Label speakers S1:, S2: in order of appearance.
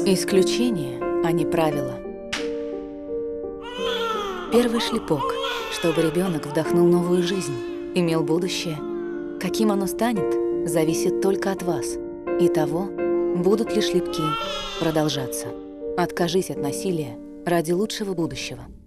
S1: Исключение, а не правило. Первый шлепок, чтобы ребенок вдохнул новую жизнь, имел будущее. Каким оно станет, зависит только от вас и того, будут ли шлепки продолжаться. Откажись от насилия ради лучшего будущего.